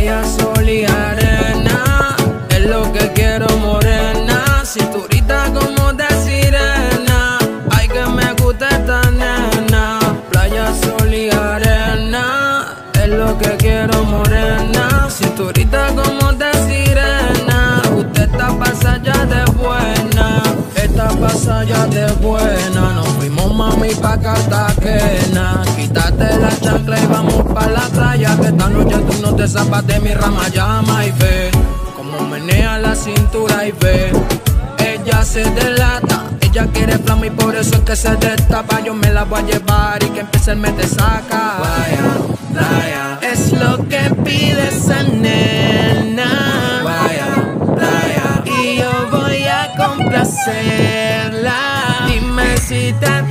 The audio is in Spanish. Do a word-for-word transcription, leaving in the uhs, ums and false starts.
Playa, sol y arena, es lo que quiero, morena. Cinturita como de sirena, ay que me gusta esta nena. Playa, sol y arena, es lo que quiero, morena. Cinturita como de sirena, usted está pasada ya de buena. Esta pasada ya de buena. Nos fuimos mami pa' Cartagena. Quítate la chancla y vamos pa' la playa, que esta noche tú no te zapas de mi rama. Llama y ve como menea la cintura y ve. Ella se delata, ella quiere flama y por eso es que se destapa. Yo me la voy a llevar y que empiece el mete saca. Playa, playa, es lo que pide esa nena. playa, playa, Y yo voy a complacerla. Dime si te